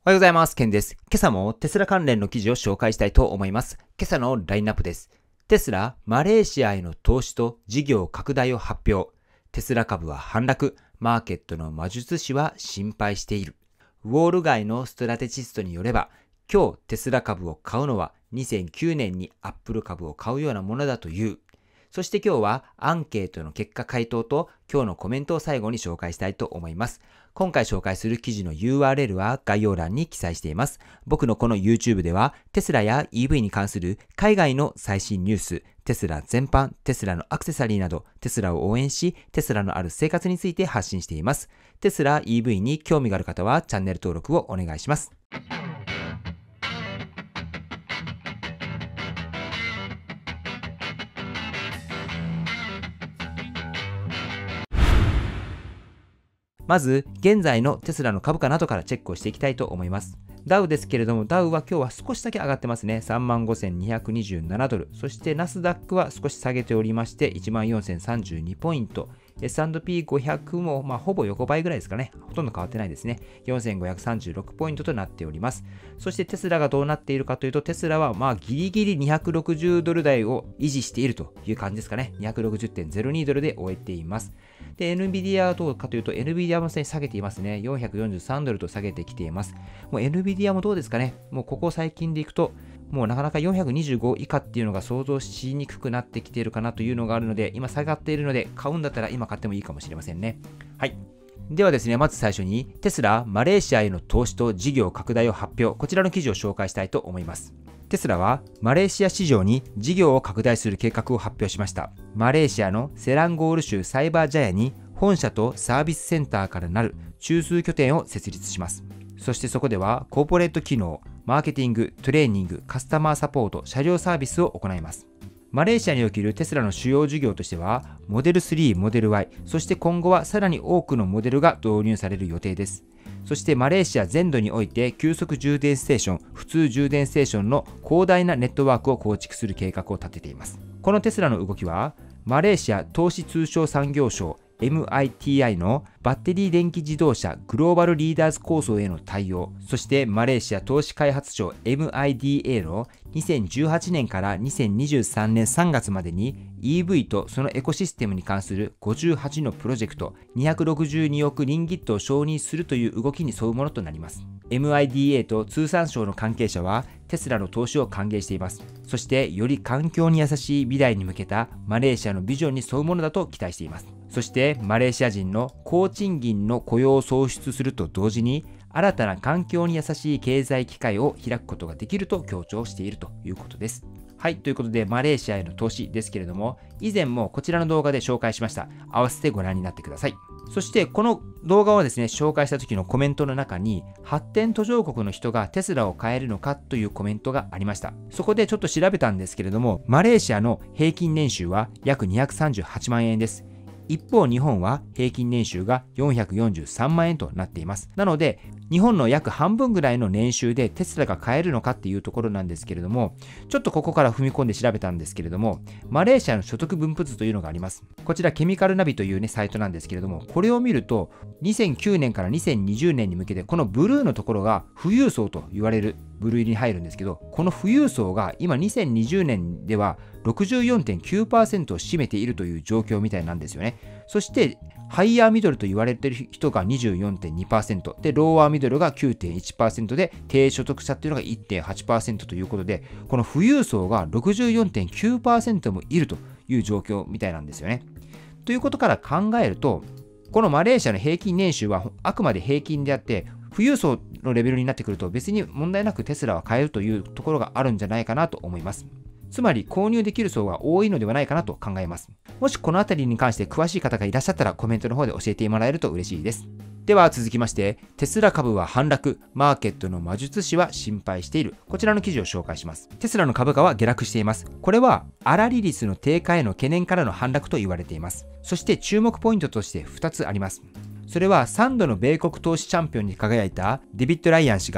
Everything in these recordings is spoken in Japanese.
おはようございます。ケンです。今朝もテスラ関連の記事を紹介したいと思います。今朝のラインナップです。テスラ、マレーシアへの投資と事業拡大を発表。テスラ株は反落。マーケットの魔術師は心配している。ウォール街のストラテジストによれば、今日テスラ株を買うのは2009年にアップル株を買うようなものだという。そして今日はアンケートの結果回答と今日のコメントを最後に紹介したいと思います。今回紹介する記事の URL は概要欄に記載しています。僕のこの YouTube ではテスラや EV に関する海外の最新ニュース、テスラ全般、テスラのアクセサリーなどテスラを応援し、テスラのある生活について発信しています。テスラ EV に興味がある方はチャンネル登録をお願いします。まず、現在のテスラの株価などからチェックをしていきたいと思います。ダウですけれども、ダウは今日は少しだけ上がってますね。35,227ドル。そしてナスダックは少し下げておりまして、14,032ポイント。S&P500 もほぼ横ばいぐらいですかね。ほとんど変わってないですね。4,536ポイントとなっております。そしてテスラがどうなっているかというと、テスラはギリギリ260ドル台を維持しているという感じですかね。260.02 ドルで終えています。で、NVIDIA はどうかというと、NVIDIA も下げていますね。443ドルと下げてきています。もう NVIDIA もどうですかね。もうここ最近でいくと、もうなかなか425以下っていうのが想像しにくくなってきているかなというのがあるので、今下がっているので、買うんだったら今買ってもいいかもしれませんね。はい。ではですね、まず最初に、テスラ、マレーシアへの投資と事業拡大を発表。こちらの記事を紹介したいと思います。テスラはマレーシア市場に事業を拡大する計画を発表しました。マレーシアのセランゴール州サイバージャヤに本社とサービスセンターからなる中枢拠点を設立します。そしてそこではコーポレート機能、マーケティング、トレーニング、カスタマーサポート、車両サービスを行います。マレーシアにおけるテスラの主要事業としては、モデル3、モデル Y、そして今後はさらに多くのモデルが導入される予定です。そしてマレーシア全土において急速充電ステーション、普通充電ステーションの広大なネットワークを構築する計画を立てています。このテスラの動きは、マレーシア投資通商産業省 MITI のバッテリー電気自動車グローバルリーダーズ構想への対応、そしてマレーシア投資開発庁 MIDA の2018年から2023年3月までに EV とそのエコシステムに関する58のプロジェクト262億リンギットを承認するという動きに沿うものとなります。MIDA と通産省の関係者はテスラの投資を歓迎しています。そしてより環境に優しい未来に向けたマレーシアのビジョンに沿うものだと期待しています。そしてマレーシア人の高賃金の雇用を創出すると同時に新たな環境に優しい経済機会を開くことができると強調しているということです。はい、ということでマレーシアへの投資ですけれども、以前もこちらの動画で紹介しました。合わせてご覧になってください。そしてこの動画をですね、紹介した時のコメントの中に、発展途上国の人がテスラを買えるのかというコメントがありました。そこでちょっと調べたんですけれども、マレーシアの平均年収は約238万円です。一方日本は平均年収が443万円となっています。なので日本の約半分ぐらいの年収でテスラが買えるのかっていうところなんですけれども、ちょっとここから踏み込んで調べたんですけれども、マレーシアの所得分布図というのがあります。こちらケミカルナビというねサイトなんですけれども、これを見ると2009年から2020年に向けてこのブルーのところが富裕層と言われる部類に入るんですけど、この富裕層が今2020年では 64.9% を占めているという状況みたいなんですよね。そしてハイヤーミドルと言われている人が 24.2% で、ローワーミドルが 9.1% で、低所得者っていうのが 1.8% ということで、この富裕層が 64.9% もいるという状況みたいなんですよね。ということから考えると、このマレーシアの平均年収はあくまで平均であって、富裕層のレベルになってくると別に問題なくテスラは買えるというところがあるんじゃないかなと思います。つまり購入できる層が多いのではないかなと考えます。もしこのあたりに関して詳しい方がいらっしゃったらコメントの方で教えてもらえると嬉しいです。では続きまして、テスラ株は反落、マーケットの魔術師は心配している。こちらの記事を紹介します。テスラの株価は下落しています。これは粗利率の低下への懸念からの反落と言われています。そして注目ポイントとして2つあります。それは3度の米国投資チャンピオンに輝いたデビッド・ライアン氏が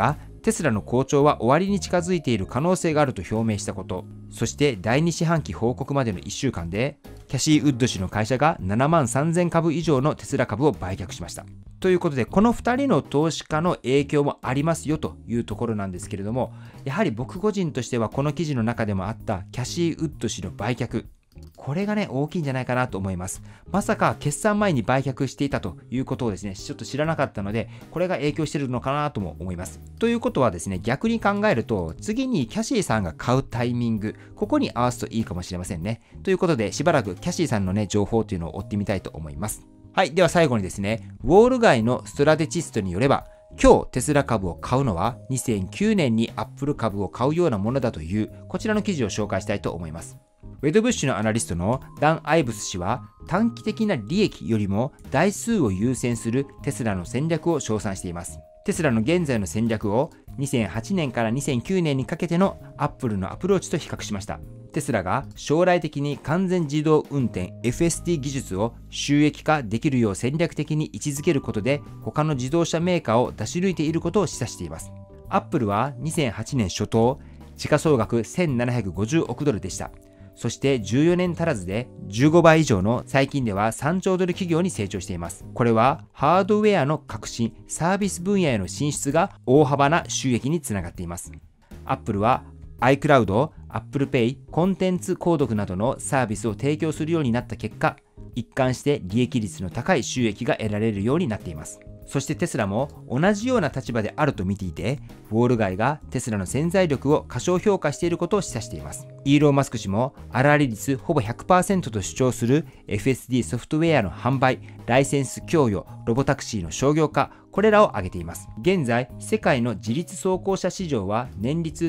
テスラの好調は終わりに近づいている可能性があると表明したこと、そして第2四半期報告までの1週間で、キャシー・ウッド氏の会社が7万3000株以上のテスラ株を売却しました。ということで、この2人の投資家の影響もありますよというところなんですけれども、やはり僕個人としてはこの記事の中でもあったキャシー・ウッド氏の売却、これがね、大きいんじゃないかなと思います。まさか決算前に売却していたということをですね、ちょっと知らなかったので、これが影響しているのかなとも思います。ということはですね、逆に考えると、次にキャシーさんが買うタイミング、ここに合わすといいかもしれませんね。ということで、しばらくキャシーさんのね、情報というのを追ってみたいと思います。はい。では最後にですね、ウォール街のストラテチストによれば、今日テスラ株を買うのは2009年にアップル株を買うようなものだという、こちらの記事を紹介したいと思います。ウェドブッシュのアナリストのダン・アイブス氏は、短期的な利益よりも台数を優先するテスラの戦略を称賛しています。テスラの現在の戦略を2008年から2009年にかけてのアップルのアプローチと比較しました。テスラが将来的に完全自動運転 FSD 技術を収益化できるよう戦略的に位置づけることで他の自動車メーカーを出し抜いていることを示唆しています。アップルは2008年初頭、時価総額1750億ドルでした。そして14年足らずで15倍以上の最近では3兆ドル企業に成長しています。これはハードウェアの革新、サービス分野への進出が大幅な収益につながっています。アップルは iCloud、Apple Pay、コンテンツ購読などのサービスを提供するようになった結果、一貫して利益率の高い収益が得られるようになっています。そしてテスラも同じような立場であると見ていて、ウォール街がテスラの潜在力を過小評価していることを示唆しています。イーロン・マスク氏も粗利率ほぼ 100% と主張する FSD ソフトウェアの販売、ライセンス供与、ロボタクシーの商業化、これらを挙げています。現在、世界の自立走行車市場は年率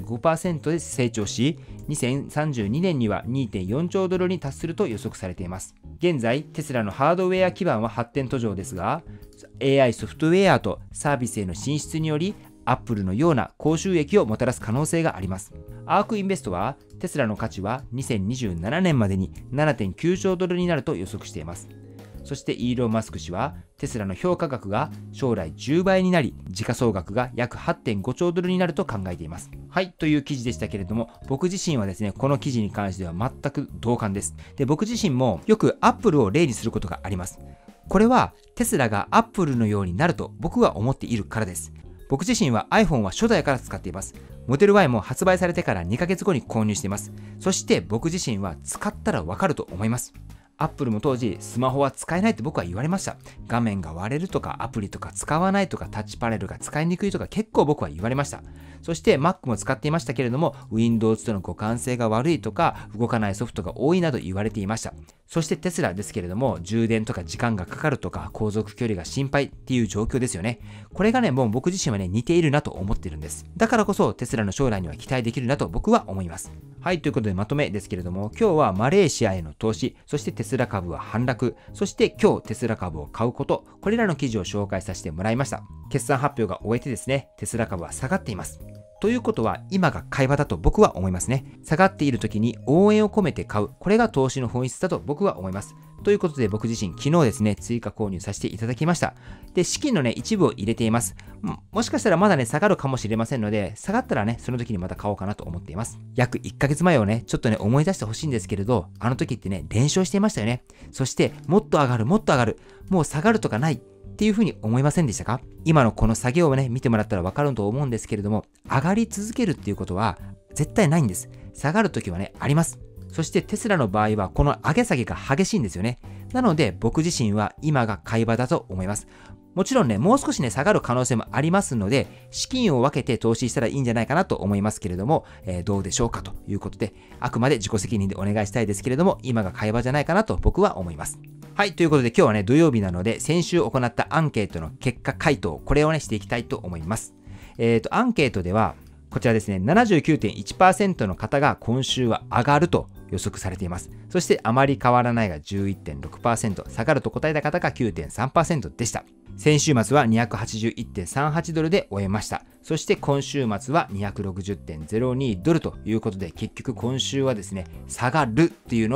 35% で成長し、2032年には 2.4 兆ドルに達すると予測されています。現在、テスラのハードウェア基盤は発展途上ですが、AI ソフトウェアとサービスへの進出により、アップルのような高収益をもたらす可能性があります。アークインベストは、テスラの価値は2027年までに 7.9 兆ドルになると予測しています。そしてイーロン・マスク氏は、テスラの評価額が将来10倍になり、時価総額が約 8.5 兆ドルになると考えています。はい、という記事でしたけれども、僕自身はですね、この記事に関しては全く同感です。で、僕自身もよくアップルを例にすることがあります。これはテスラがアップルのようになると僕は思っているからです。僕自身は iPhone は初代から使っています。モデル Y も発売されてから2ヶ月後に購入しています。そして僕自身は使ったらわかると思います。アップルも当時スマホは使えないって僕は言われました。画面が割れるとかアプリとか使わないとかタッチパネルが使いにくいとか結構僕は言われました。そして Mac も使っていましたけれども Windows との互換性が悪いとか動かないソフトが多いなど言われていました。そしてテスラですけれども充電とか時間がかかるとか航続距離が心配っていう状況ですよね。これがねもう僕自身はね似ているなと思ってるんです。だからこそテスラの将来には期待できるなと僕は思います。はい、ということでまとめですけれども今日はマレーシアへの投資、そしてテスラ株は反落、そして今日テスラ株を買うこと、これらの記事を紹介させてもらいました。決算発表が終えてですね、テスラ株は下がっています。ということは今が買い場だと僕は思いますね。下がっている時に応援を込めて買う。これが投資の本質だと僕は思います。ということで僕自身昨日ですね、追加購入させていただきました。で、資金のね、一部を入れています。もしかしたらまだね、下がるかもしれませんので、下がったらね、その時にまた買おうかなと思っています。約1ヶ月前をね、ちょっとね、思い出してほしいんですけれど、あの時ってね、連勝していましたよね。そして、もっと上がる、もっと上がる。もう下がるとかない。っていう風に思いませんでしたか？今のこの作業をね、見てもらったらわかると思うんですけれども、上がり続けるっていうことは絶対ないんです。下がるときはね、あります。そしてテスラの場合はこの上げ下げが激しいんですよね。なので僕自身は今が買い場だと思います。もちろんね、もう少しね、下がる可能性もありますので、資金を分けて投資したらいいんじゃないかなと思いますけれども、どうでしょうかということで、あくまで自己責任でお願いしたいですけれども、今が買い場じゃないかなと僕は思います。はい、ということで今日はね、土曜日なので、先週行ったアンケートの結果回答、これをね、していきたいと思います。アンケートでは、こちらですね、79.1% の方が今週は上がると予測されています。そしてあまり変わらないが 11.6%、下がると答えた方が 9.3% でした。先週末は 281.38 ドルで終えました。そして今週末は 260.02 ドルということで、結局今週はですね、下がるっていうのが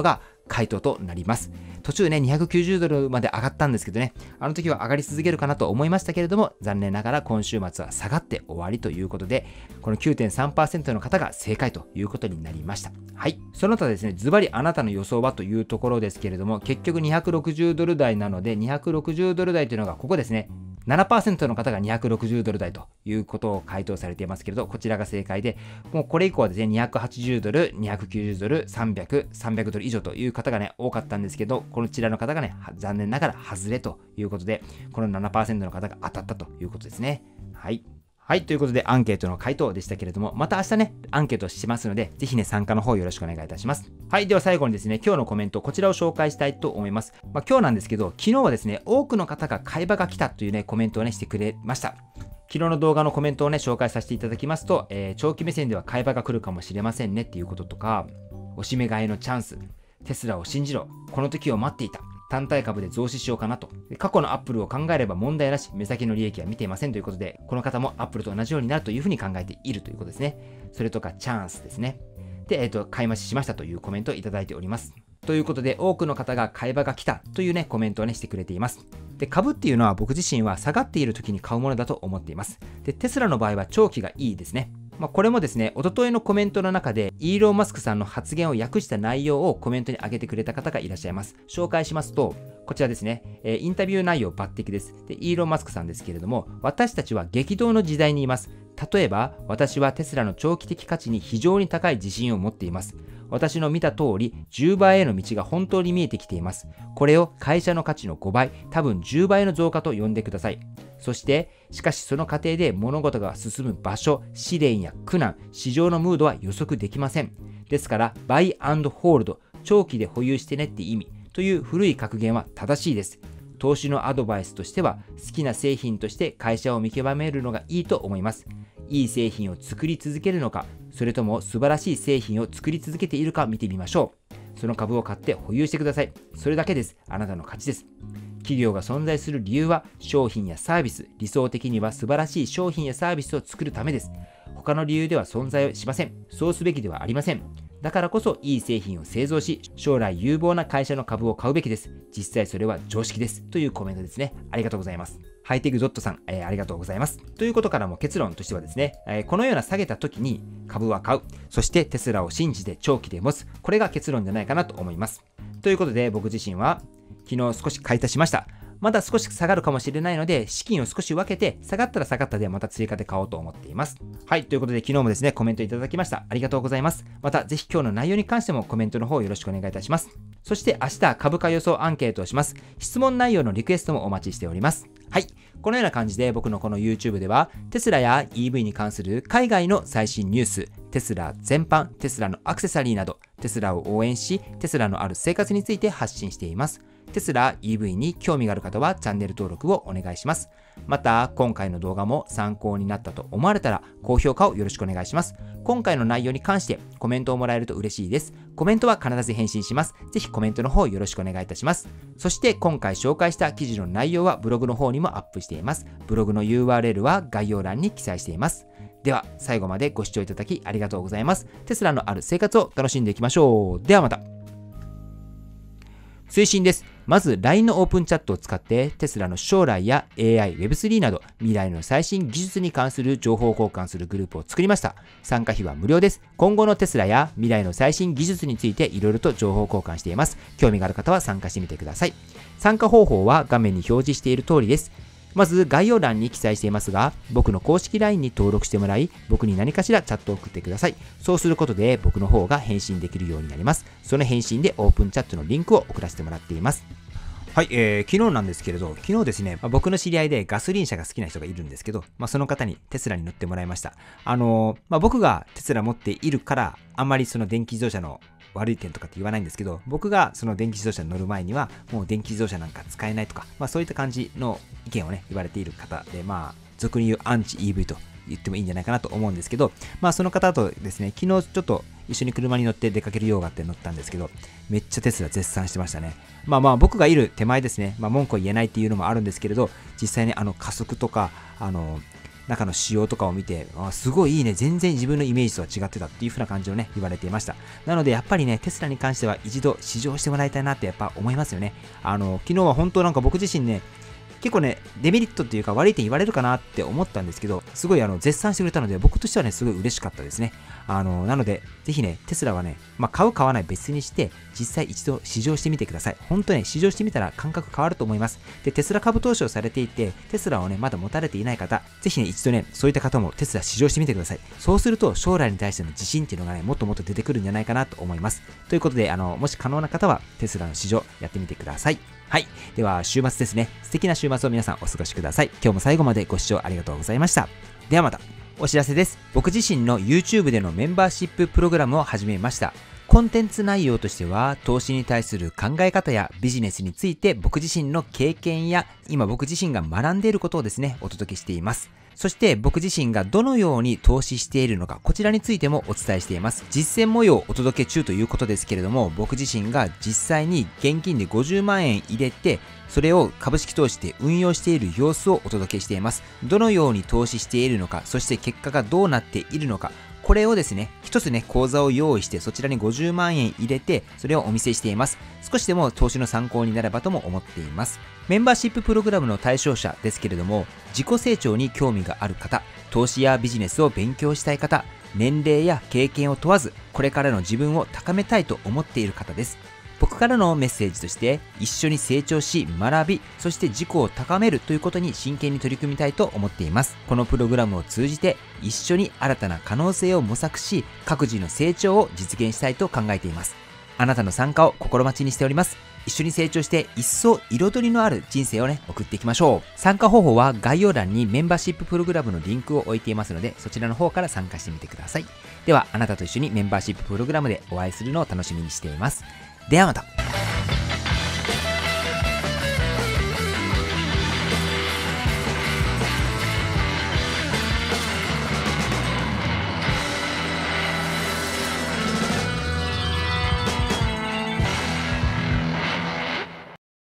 回答となります。途中ね、290ドルまで上がったんですけどね、あの時は上がり続けるかなと思いましたけれども、残念ながら今週末は下がって終わりということで、この 9.3% の方が正解ということになりました。はい。その他ですね、ズバリあなたの予想はというところですけれども、結局260ドル台なので、260ドル台というのがここですね。7% の方が260ドル台ということを回答されていますけれど、こちらが正解で、もうこれ以降はですね、280ドル、290ドル、300、300ドル以上という方がね、多かったんですけど、こちらの方がね、残念ながら外れということで、この 7% の方が当たったということですね。はい。はい。ということで、アンケートの回答でしたけれども、また明日ね、アンケートしますので、ぜひね、参加の方よろしくお願いいたします。はい。では最後にですね、今日のコメント、こちらを紹介したいと思います。今日なんですけど、昨日はですね、多くの方が会話が来たというね、コメントをね、してくれました。昨日の動画のコメントをね、紹介させていただきますと、長期目線では会話が来るかもしれませんねっていうこととか、おしめ買いのチャンス、テスラを信じろ、この時を待っていた。単体株で増資しようかなと。過去のアップルを考えれば問題なし、目先の利益は見ていませんということで、この方もアップルと同じようになるというふうに考えているということですね。それとかチャンスですね。で、買い増ししましたというコメントをいただいております。ということで、多くの方が買い場が来たというね、コメントをね、してくれています。で、株っていうのは僕自身は下がっている時に買うものだと思っています。で、テスラの場合は長期がいいですね。これもですね、おとといのコメントの中で、イーロン・マスクさんの発言を訳した内容をコメントに上げてくれた方がいらっしゃいます。紹介しますと、こちらですね、インタビュー内容抜擢です。で、イーロン・マスクさんですけれども、私たちは激動の時代にいます。例えば、私はテスラの長期的価値に非常に高い自信を持っています。私の見た通り、10倍への道が本当に見えてきています。これを会社の価値の5倍、多分10倍の増加と呼んでください。そして、しかしその過程で物事が進む場所、試練や苦難、市場のムードは予測できません。ですから、バイ&ホールド、長期で保有してねって意味という古い格言は正しいです。投資のアドバイスとしては、好きな製品として会社を見極めるのがいいと思います。いい製品を作り続けるのか、それとも素晴らしい製品を作り続けているか見てみましょう。その株を買って保有してください。それだけです。あなたの勝ちです。企業が存在する理由は商品やサービス、理想的には素晴らしい商品やサービスを作るためです。他の理由では存在しません。そうすべきではありません。だからこそいい製品を製造し、将来有望な会社の株を買うべきです。実際それは常識です。というコメントですね。ありがとうございます。ハイテクドットさん、ありがとうございます。ということからも結論としてはですね、このような下げた時に株は買う。そしてテスラを信じて長期で持つ。これが結論じゃないかなと思います。ということで僕自身は昨日少し買い足しました。まだ少し下がるかもしれないので、資金を少し分けて、下がったら下がったでまた追加で買おうと思っています。はい、ということで昨日もですね、コメントいただきました。ありがとうございます。またぜひ今日の内容に関してもコメントの方よろしくお願いいたします。そして明日株価予想アンケートをします。質問内容のリクエストもお待ちしております。はい。このような感じで僕のこの YouTube ではテスラや EV に関する海外の最新ニュース、テスラ全般、テスラのアクセサリーなど、テスラを応援し、テスラのある生活について発信しています。テスラ EV に興味がある方はチャンネル登録をお願いします。また、今回の動画も参考になったと思われたら高評価をよろしくお願いします。今回の内容に関してコメントをもらえると嬉しいです。コメントは必ず返信します。ぜひコメントの方よろしくお願いいたします。そして今回紹介した記事の内容はブログの方にもアップしています。ブログの URL は概要欄に記載しています。では、最後までご視聴いただきありがとうございます。テスラのある生活を楽しんでいきましょう。ではまた。推進です。まず LINE のオープンチャットを使ってテスラの将来や AI、Web3 など未来の最新技術に関する情報交換するグループを作りました。参加費は無料です。今後のテスラや未来の最新技術についていろいろと情報交換しています。興味がある方は参加してみてください。参加方法は画面に表示している通りです。まず概要欄に記載していますが、僕の公式 LINE に登録してもらい、僕に何かしらチャットを送ってください。そうすることで僕の方が返信できるようになります。その返信でオープンチャットのリンクを送らせてもらっています。はい、昨日なんですけれど、昨日ですね、僕の知り合いでガソリン車が好きな人がいるんですけど、その方にテスラに乗ってもらいました。僕がテスラ持っているから、あんまりその電気自動車の悪い点とかって言わないんですけど、僕がその電気自動車に乗る前には、もう電気自動車なんか使えないとか、そういった感じの意見をね、言われている方で、俗に言うアンチ EV と言ってもいいんじゃないかなと思うんですけど、その方とですね、昨日ちょっと一緒に車に乗って出かける用があって乗ったんですけど、めっちゃテスラ絶賛してましたね。僕がいる手前ですね、文句を言えないっていうのもあるんですけれど、実際に加速とか、 中の仕様とかを見て、すごいいいね、全然自分のイメージとは違ってたっていう風な感じをね、言われていました。なのでやっぱりね、テスラに関しては一度試乗してもらいたいなってやっぱ思いますよね。昨日は本当なんか僕自身ね、結構ね、デメリットっていうか悪い点言われるかなって思ったんですけど、すごい絶賛してくれたので、僕としてはね、すごい嬉しかったですね。なので、ぜひね、テスラはね、買う買わない別にして、実際一度試乗してみてください。本当ね、試乗してみたら感覚変わると思います。で、テスラ株投資をされていて、テスラをね、まだ持たれていない方、ぜひね、一度ね、そういった方もテスラ試乗してみてください。そうすると、将来に対しての自信っていうのがね、もっともっと出てくるんじゃないかなと思います。ということで、もし可能な方は、テスラの試乗やってみてください。はい。では、週末ですね。素敵な週末を皆さんお過ごしください。今日も最後までご視聴ありがとうございました。ではまた。お知らせです。僕自身の YouTube でのメンバーシッププログラムを始めました。コンテンツ内容としては、投資に対する考え方やビジネスについて僕自身の経験や、今僕自身が学んでいることをですね、お届けしています。そして僕自身がどのように投資しているのか、こちらについてもお伝えしています。実践模様をお届け中ということですけれども、僕自身が実際に現金で50万円入れて、それを株式投資で運用している様子をお届けしています。どのように投資しているのか、そして結果がどうなっているのか、これをですね、一つね、口座を用意して、そちらに50万円入れて、それをお見せしています。少しでも投資の参考になればとも思っています。メンバーシッププログラムの対象者ですけれども、自己成長に興味がある方、投資やビジネスを勉強したい方、年齢や経験を問わず、これからの自分を高めたいと思っている方です。僕からのメッセージとして、一緒に成長し、学び、そして自己を高めるということに真剣に取り組みたいと思っています。このプログラムを通じて、一緒に新たな可能性を模索し、各自の成長を実現したいと考えています。あなたの参加を心待ちにしております。一緒に成長して一層彩りのある人生をね、送っていきましょう。参加方法は概要欄にメンバーシッププログラムのリンクを置いていますので、そちらの方から参加してみてください。では、あなたと一緒にメンバーシッププログラムでお会いするのを楽しみにしています。ではまた。